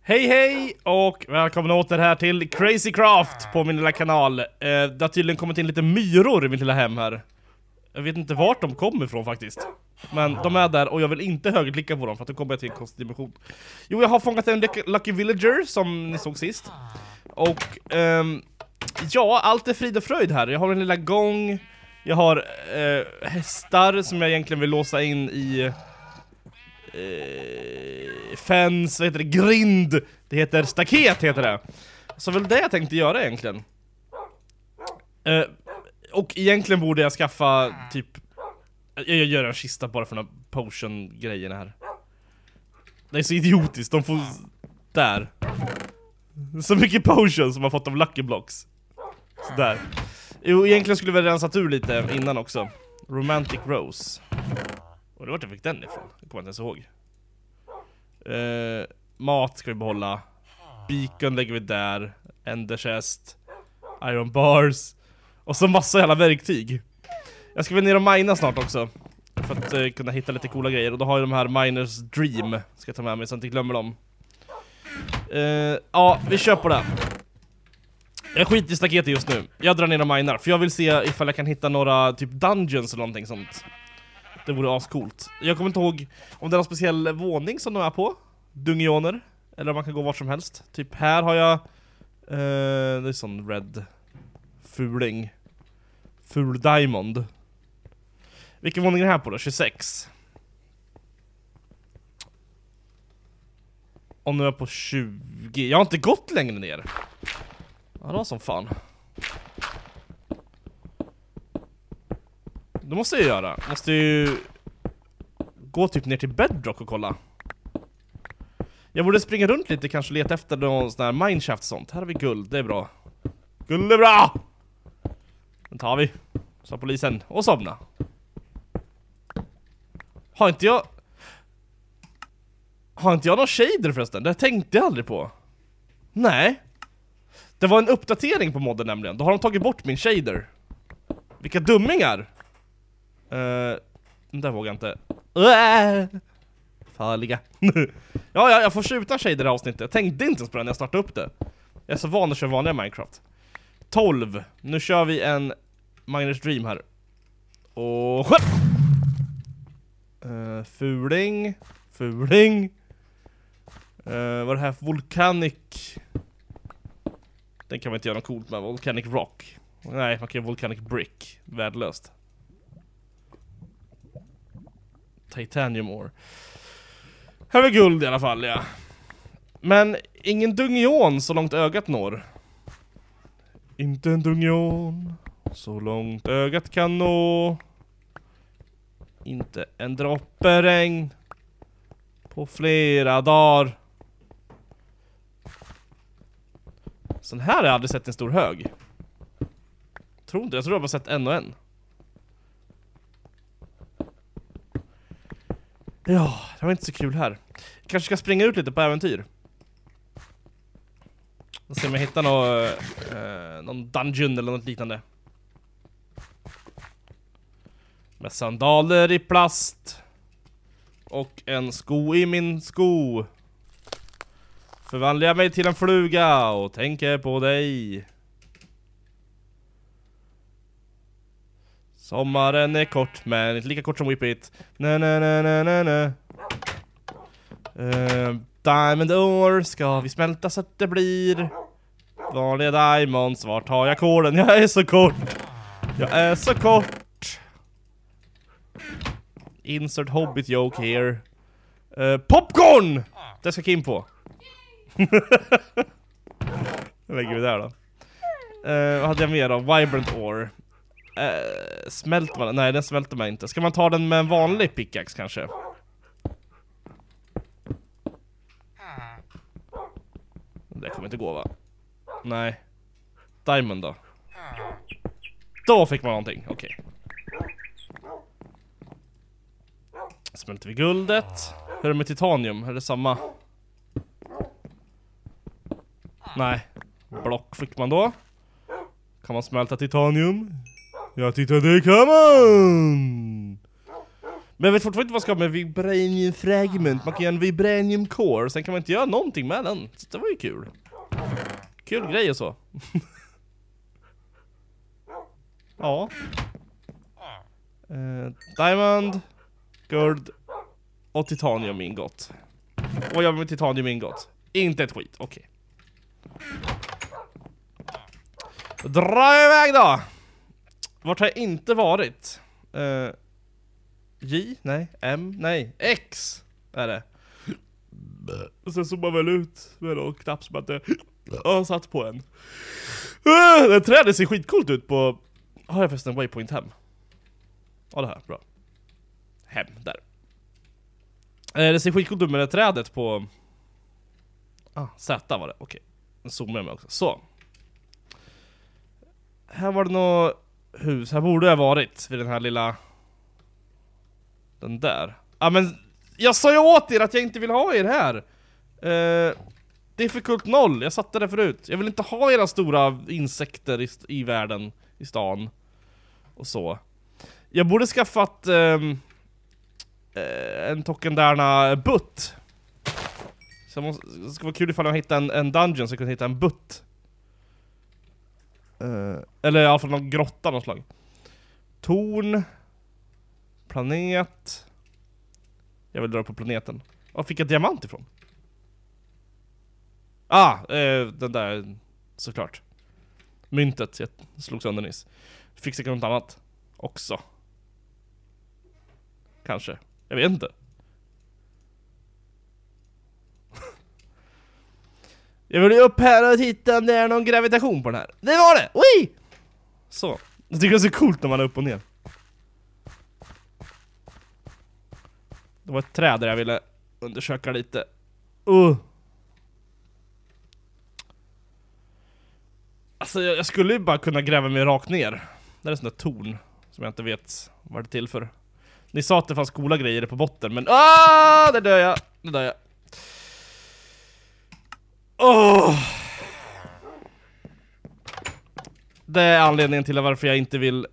Hej hej och välkomna åter här till Crazy Craft på min lilla kanal. Det har tydligen kommit in lite myror i mitt lilla hem här. Jag vet inte vart de kommer ifrån faktiskt. Men de är där och jag vill inte högerklicka på dem för att då kommer jag till en konstig dimension. Jo, jag har fångat en Lucky Villager som ni såg sist. Och ja, allt är frid och fröjd här. Jag har en lilla gång. Jag har hästar som jag egentligen vill låsa in i fens, vad heter det? Grind. Det heter staket heter det. Så väl det jag tänkte göra egentligen. Och egentligen borde jag skaffa typ, jag gör en kista bara för några potion-grejerna här. Det är så idiotiskt, de får där. Så mycket potions som har fått av Lucky Blocks. Sådär. Jo, egentligen skulle vi rensat ur lite innan också. Romantic Rose. Och det var jag fick den ifrån, det kommer jag inte ens ihåg. Mat ska vi behålla. Beacon lägger vi där. Ender chest. Iron bars. Och så massa jävla verktyg. Jag ska väl ner och mina snart också. För att kunna hitta lite coola grejer. Och då har jag de här Miners Dream. Ska jag ta med mig så att jag inte glömmer dem. Ja, vi kör på det. Jag skiter i staketet just nu. Jag drar ner och minar. För jag vill se ifall jag kan hitta några typ dungeons eller någonting sånt. Det vore ascoolt. Jag kommer inte ihåg om det är någon speciell våning som de är på. Dungeoner. Eller om man kan gå vart som helst. Typ här har jag det är sån red fuling. Ful diamond. Vilken våning är det här på då? 26. Och nu är jag på 20. Jag har inte gått längre ner. Ja, det var som fan. Det måste jag göra. Måste ju gå typ ner till Bedrock och kolla. Jag borde springa runt lite, kanske leta efter någon sån här mineshaft och sånt. Här har vi guld, det är bra. Guld är bra! Den tar vi. Sa polisen. Och somna. Har inte jag någon shader förresten? Det tänkte jag aldrig på. Nej. Det var en uppdatering på modden nämligen. Då har de tagit bort min shader. Vilka dummingar. Där vågar jag inte. Farliga. Ja, jag får skjuta shader i avsnittet. Jag tänkte inte ens på det när jag startade upp det. Jag är så van att köra vanliga Minecraft. 12. Nu kör vi en Miners Dream här. Och fuling. Vad är det här för Volcanic? Den kan man inte göra något coolt med. Volcanic Rock. Nej, man kan göra Volcanic Brick. Värdelöst. Titanium ore. Här är guld i alla fall, ja. Men ingen dungeon så långt ögat når. Inte en dungeon så långt ögat kan nå. Inte en droppe regn på flera dagar. Sån här har jag aldrig sett en stor hög. Tror inte, jag tror jag bara sett en och en. Ja, det var inte så kul här. Kanske ska springa ut lite på äventyr. Och se om jag hittar någon dungeon eller något liknande. Med sandaler i plast. Och en sko i min sko. Förvandlar jag mig till en fluga och tänker på dig. Sommaren är kort, men inte lika kort som Whip It. Diamond ore ska vi smälta så att det blir vanliga diamonds. Vart har jag koden? Jag är så kort. Jag är så kort. Insert hobbit joke here. Popcorn! Det ska Kim på. Vad lägger vi där då? Vad hade jag mer då? Vibrant ore. Smälter man? Nej, den smälter man inte. Ska man ta den med en vanlig pickaxe kanske? Det kommer inte gå, va? Nej. Diamond då? Då fick man någonting, okej. Smälter vi guldet. Hur är det med titanium? Är det samma? Nej. Block fick man då. Kan man smälta titanium? Ja, titta, det kan man! Men jag vet fortfarande inte vad man ska med Vibranium Fragment. Man kan göra en Vibranium Core, sen kan man inte göra någonting med den. Så det var ju kul. Kul grej och så. Ja. Diamond, Guld och Titanium ingot. Vad gör vi med Titanium ingot? Inte ett skit, okej. Dra iväg då! Vart har jag inte varit? J? Nej. M? Nej. X är det. Och sen zoomar väl ut med någon knapp som att jag satt på en. Det trädet ser skitcoolt ut på... Har jag förresten waypoint hem? Ja, det här, bra. Hem, där. Det ser skitcoolt ut med det trädet på... Z var det, okej. Nu zoomar jag med också, så. Här var det något hus, här borde jag ha varit vid den här lilla... Den där. Ja, men jag sa ju åt er att jag inte vill ha er här. Det är för kult 0, jag satte det förut. Jag vill inte ha era stora insekter i världen, i stan. Och så. Jag borde skaffat en token därna butt. Så det ska vara kul ifall jag hittar en dungeon så jag kan hitta en butt. Eller i alla fall någon grotta någon slag. Torn. Planet. Jag vill dra på planeten. Var fick jag diamant ifrån? Den där, såklart. Myntet jag slog sönder nyss. Fick säkert något annat också. Kanske. Jag vet inte. Jag vill ju upp här och titta om det är någon gravitation på den här. Det var det! Oi! Så. Jag tycker det är så coolt när man är upp och ner. Det var ett träd där jag ville undersöka lite. Alltså jag skulle ju bara kunna gräva mig rakt ner. Det är en sån där torn som jag inte vet vad det är till för. Ni sa att det fanns coola grejer på botten, men det dör jag. Det dör jag. Det är anledningen till varför jag inte vill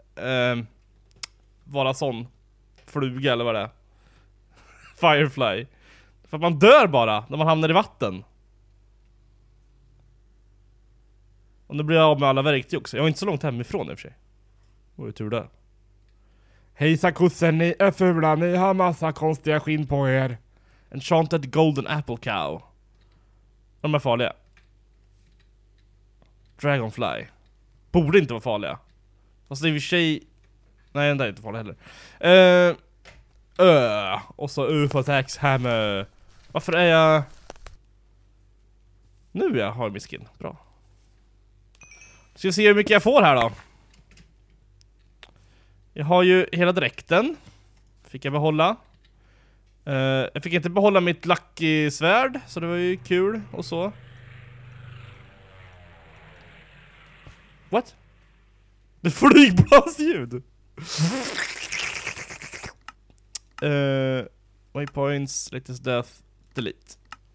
vara sån fluga eller vad det är. Firefly. För att man dör bara när man hamnar i vatten. Och nu blir jag av med alla verktyg också. Jag var inte så långt hemifrån i och för sig. Det var ju tur det. Hejsa kossen, ni är fula. Ni har massa konstiga skinn på er. Enchanted golden apple cow. De är farliga. Dragonfly. Borde inte vara farliga. Fast det är i och för sig... Nej, den där är inte farlig heller. Och så UFO attacks hammer. Varför är jag... Nu jag har min skin. Bra. Ska vi se hur mycket jag får här då. Jag har ju hela dräkten. Fick jag behålla. Jag fick inte behålla mitt lucky-svärd. Så det var ju kul och så. What? Det flygblasljud. Waypoints, latest death, delete.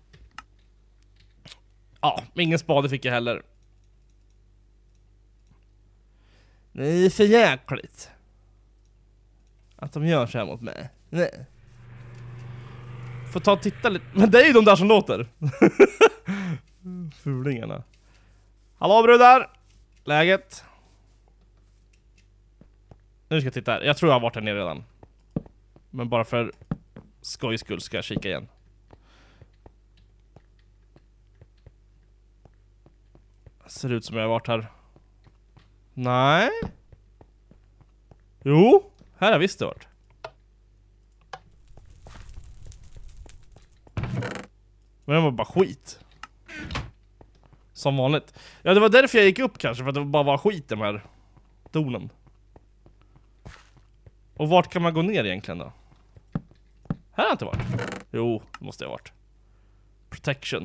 Ja, ingen spade fick jag heller. Det är för jäkligt att de gör så här mot mig. Nej. Får ta och titta lite. Men det är ju de där som låter. Fulingarna. Hallå brudar. Läget? Nu ska jag titta här. Jag tror jag har varit här nere redan. Men bara för skojs skull ska jag kika igen. Ser ut som jag har varit här. Nej. Jo, här har jag visst varit. Men det var bara skit. Som vanligt. Ja, det var därför jag gick upp kanske. För att det bara var skit i de här tornen. Och vart kan man gå ner egentligen då? Här har jag inte varit. Jo, det måste jag ha varit. Protection.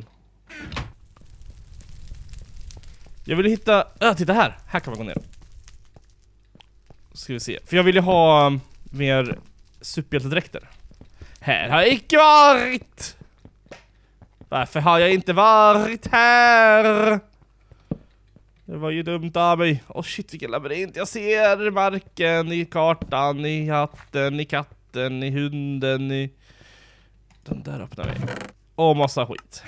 Jag vill hitta... titta här. Här kan man gå ner. Ska vi se. För jag vill ju ha mer superhjältedräkter. Här har jag icke varit! Varför har jag inte varit här? Det var ju dumt av mig. Shit, vilken labyrint. Jag ser marken i kartan, i hatten, i katten, katten, i hunden, i... Den där öppnar vi. Och massa skit.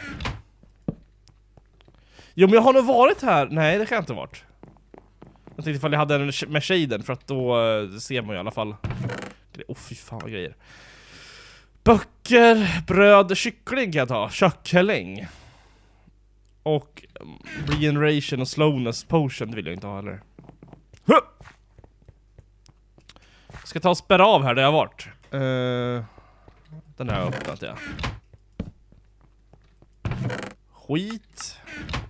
Jo, men jag har nog varit här. Nej, det kan inte ha varit. Jag tänkte ifall jag hade en med shaden, för att då ser man i alla fall. Fy fan vad grejer. Böcker, bröd, kyckling kan jag ta. Kökkeling. Och regeneration och slowness potion vill jag inte ha heller. Ska ta och spärra av här där jag har varit. Den här har jag öppnat, ja. Skit.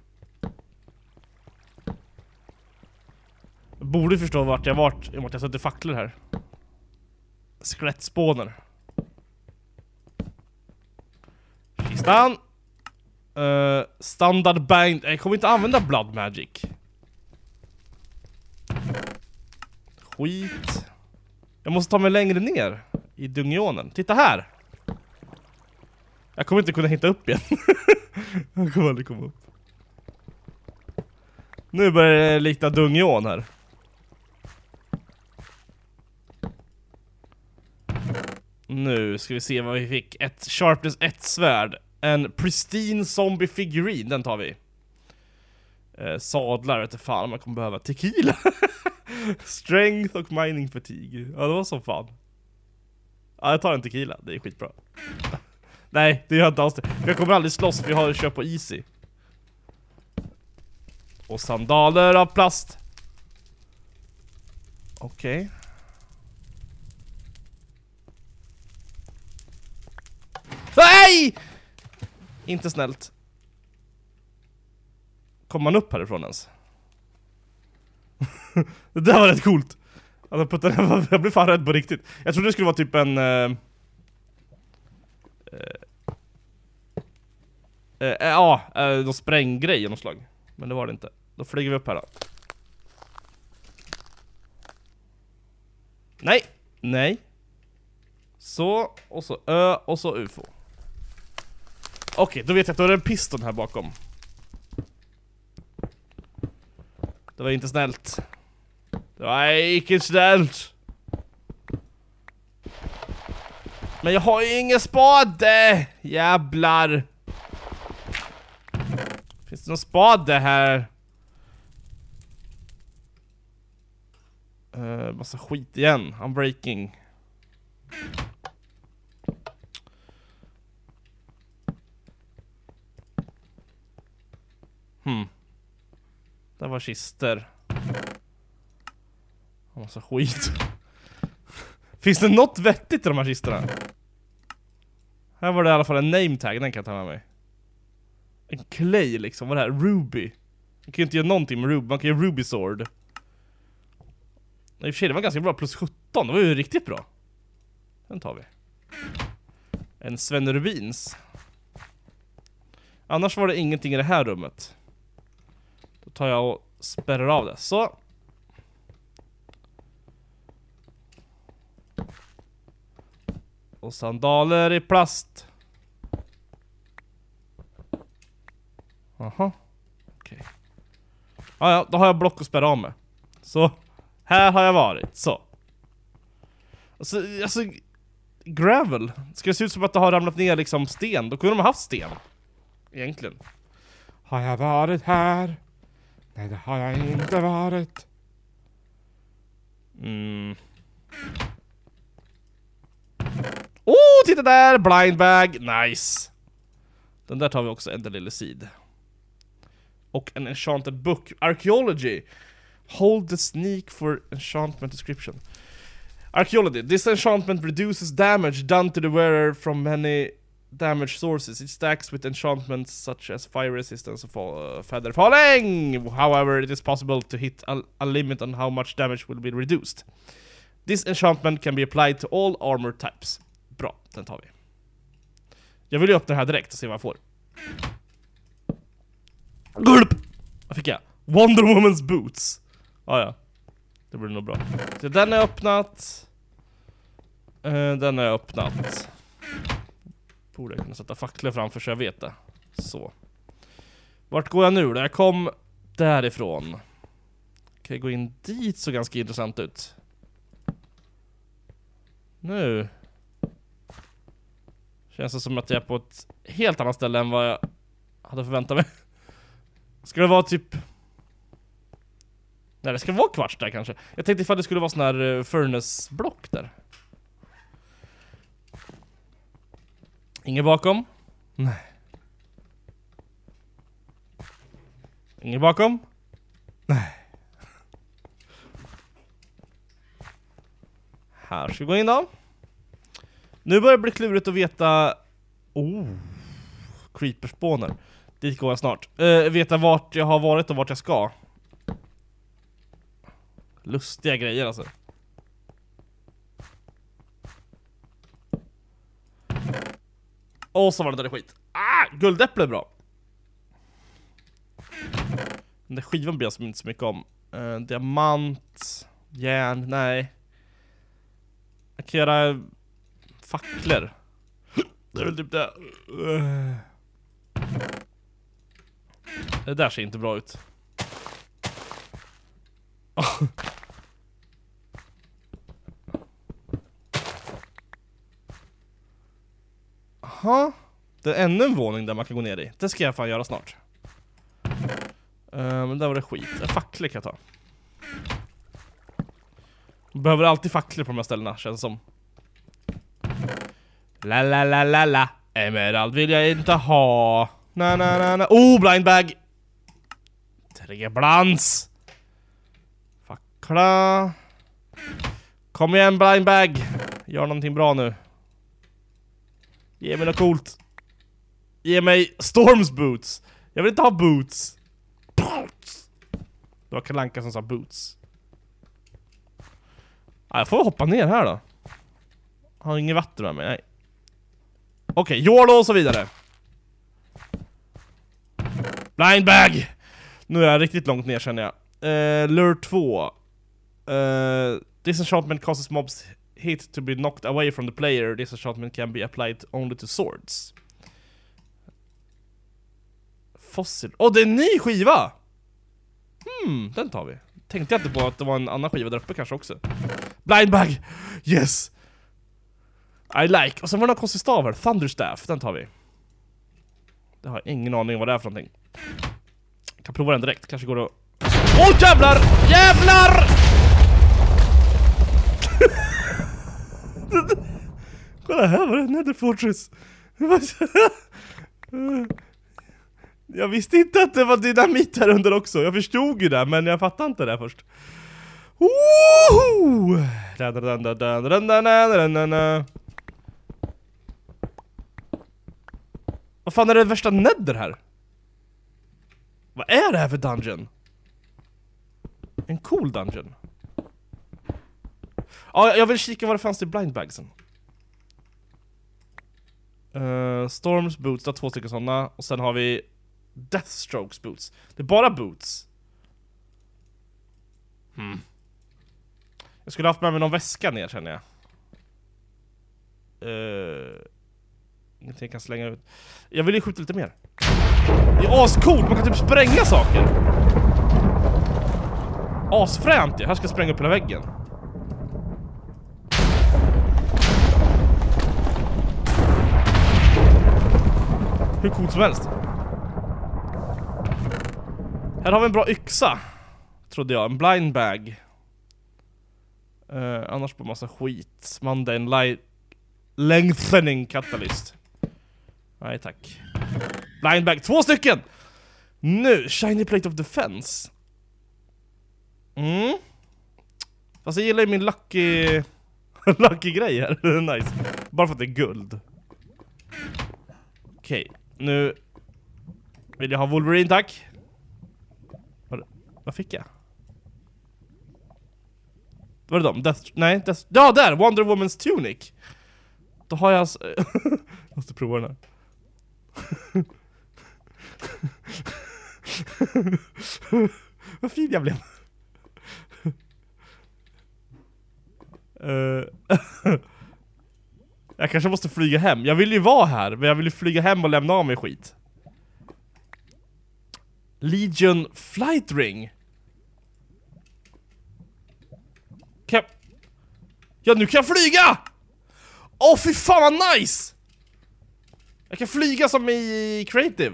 Jag borde förstå vart jag varit i och med att jag sätter facklor här. Skelettspåner. Kistan. Standard bind. Jag kommer inte använda blood magic. Skit. Jag måste ta mig längre ner i dungeonen. Titta här. Jag kommer inte kunna hitta upp igen. Jag kommer aldrig komma upp. Nu börjar det likna dungeon här. Nu ska vi se vad vi fick. Ett sharpness 1 svärd. En pristine zombie figurine. Den tar vi. Sadlar, vet du fan om man kommer behöva tequila. Strength och mining fatigue. Ja, det var så fan. Ja, jag tar en tequila. Det är skitbra. Nej, det gör inte alls det. Jag kommer aldrig slåss, vi har kört på easy. Och sandaler av plast. Okej. Nej! Inte snällt. Kommer man upp härifrån ens? Det där var rätt coolt. Alltså, jag blev fan rädd på riktigt. Jag trodde det skulle vara typ en... någon spränggrej i något slag. Men det var det inte. Då flyger vi upp här då. Nej, nej. Så, och så Ö, och så UFO. Okej, då vet jag att då är det en piston här bakom. Det var inte snällt. Det var inte snällt. Men jag har ju ingen spade. Jävlar. Finns det någon spade här? Massa skit igen. Unbreaking. Det var kister. Massa skit. Finns det något vettigt i de här kistorna? Här var det i alla fall en name tag. Den kan jag ta med mig. En clay liksom. Vad är det här? Ruby. Man kan ju inte göra någonting med Ruby. Man kan göra Ruby Sword. I och för sig, det var ganska bra. Plus 17. Det var ju riktigt bra. Den tar vi. En Sven Rubins. Annars var det ingenting i det här rummet. Då tar jag och spärrar av det. Så. Och sandaler i plast. Aha. Okej. Ja, då har jag block att spärra av med. Så. Här har jag varit. Så. Alltså gravel. Ska det se ut som att det har ramlat ner liksom sten? Då kunde de ha haft sten. Egentligen. Har jag varit här? Nej, det har jag inte varit. Titta där! Blind bag. Nice. Den där tar vi också, en lille seed. Och en enchanted book. Archaeology. Hold the sneak for enchantment description. Archaeology. This enchantment reduces damage done to the wearer from many damage sources. It stacks with enchantments such as fire resistance or feather falling. However, it is possible to hit a limit on how much damage will be reduced. This enchantment can be applied to all armor types. Bra, den tar vi. Jag vill ju öppna den här direkt och se vad jag får. Gulp! Vad fick jag? Wonder Woman's boots. Ja. Det blir nog bra. Så den är öppnat. Den är öppnat. Borde jag kunna sätta facklor framför så jag vet det. Så. Vart går jag nu då? Jag kom därifrån. Kan jag gå in dit, så ganska intressant ut. Nu. Känns det som att jag är på ett helt annat ställe än vad jag hade förväntat mig. Ska det vara typ... Nej, det ska vara kvarts där kanske. Jag tänkte ifall det skulle vara sån här furnace-block där. Ingen bakom? Nej. Ingen bakom? Nej. Här ska vi gå in då. Nu börjar det bli klurigt att veta... Creeper-spawner. Dit går jag snart. Veta vart jag har varit och vart jag ska. Lustiga grejer alltså. Och så var det där skit. Guldäpple är bra. Den där skivan blir jag inte så mycket om. Diamant. Järn, nej. Jag kan göra facklor. Det är väl typ det. Det där ser inte bra ut. Aha. Det är ännu en våning där man kan gå ner i. Det ska jag fan göra snart. Men där var det skit. En facklor kan jag ta. Behöver alltid facklor på de här ställena, känns som. La la la la la. Emerald vill jag inte ha. Na na na na. Blind bag. 3 blans. Fackla. Kom igen, blind bag. Gör någonting bra nu. Ge mig något coolt. Ge mig Storms boots. Jag vill inte ha boots. Det var Kalle Anka som sa boots. Jag får hoppa ner här då. Har inget vatten med mig, nej. Okej, YOLO och så vidare. Blind bag. Nu är jag riktigt långt ner känner jag. Lure 2. This enchantment causes mobs hit to be knocked away from the player. This enchantment can be applied only to swords. Fossil. Det är en ny skiva! Den tar vi. Tänkte jag inte på att det var en annan skiva där uppe kanske också. Blind bag! Yes! I like. Och sen var det några konstig stavar. Thunderstaff, den tar vi. Det har jag ingen aning vad det är för någonting. Jag kan prova den direkt, kanske går det. Jävlar! Jävlar! Kolla här var det Nether Fortress. Jag visste inte att det var dynamit här under också. Jag förstod ju det, men jag fattade inte det först. Vad fan är det värsta Nether här? Vad är det här för dungeon? En cool dungeon. Jag vill kika vad det fanns i blindbagsen. Storms boots, det är 2 stycken sådana. Och sen har vi Deathstrokes boots. Det är bara boots. Jag skulle haft med mig någon väska ner känner jag. Ingenting jag kan slänga ut. Jag vill ju skjuta lite mer. Det är ascoolt, man kan typ spränga saker. Asfränt, här ska jag spränga upp hela väggen. Hur coolt som helst. Här har vi en bra yxa. Trodde jag, en blind bag. Annars på massa skit. Mundane lengthening catalyst. Nej tack. Blind bag, 2 stycken. Nu, shiny plate of defense. Fast jag gillar ju min lucky grej här. Nice. Bara för att det är guld. Okej, nu vill jag ha Wolverine, tack. Vad fick jag? Vad är det de? Ja, där! Wonder Woman's tunic. Då har jag alltså... måste prova den här. Vad fin jag blev. Jag kanske måste flyga hem. Jag vill ju vara här, men jag vill ju flyga hem och lämna av mig skit. Legion Flight Ring. Ja, nu kan jag flyga! Fy fan vad nice! Jag kan flyga som i Creative.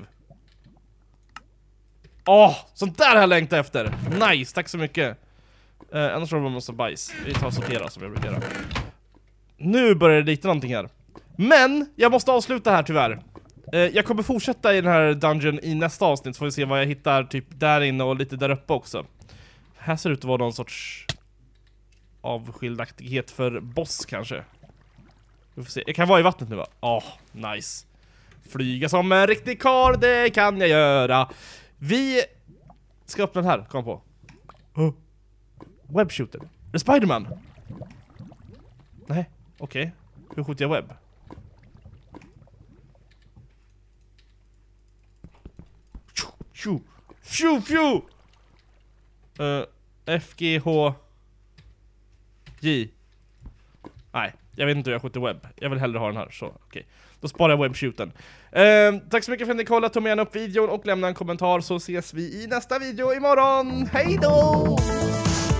Sånt där har jag längtat efter. Nice, tack så mycket. Annars har vi måste bajs. Vi tar och sortera som jag brukar göra. Nu börjar det lite någonting här. Men jag måste avsluta här tyvärr. Jag kommer fortsätta i den här dungeon i nästa avsnitt. Så får vi se vad jag hittar typ där inne och lite där uppe också. Här ser det ut att vara någon sorts avskildaktighet för boss kanske. Vi får se. Jag kan vara i vattnet nu va? Nice. Flyga som en riktig karl, det kan jag göra. Vi ska öppna den här, kom på. Webshooter. Är det Spiderman? Nej, okej. Hur skjuter jag webb? FGH J. Nej, jag vet inte hur jag skjuter webb. Jag vill hellre ha den här, så okej. Då sparar jag webbshooten. Tack så mycket för att ni kollade. Ta med upp videon och lämna en kommentar, så ses vi i nästa video imorgon. Hej då!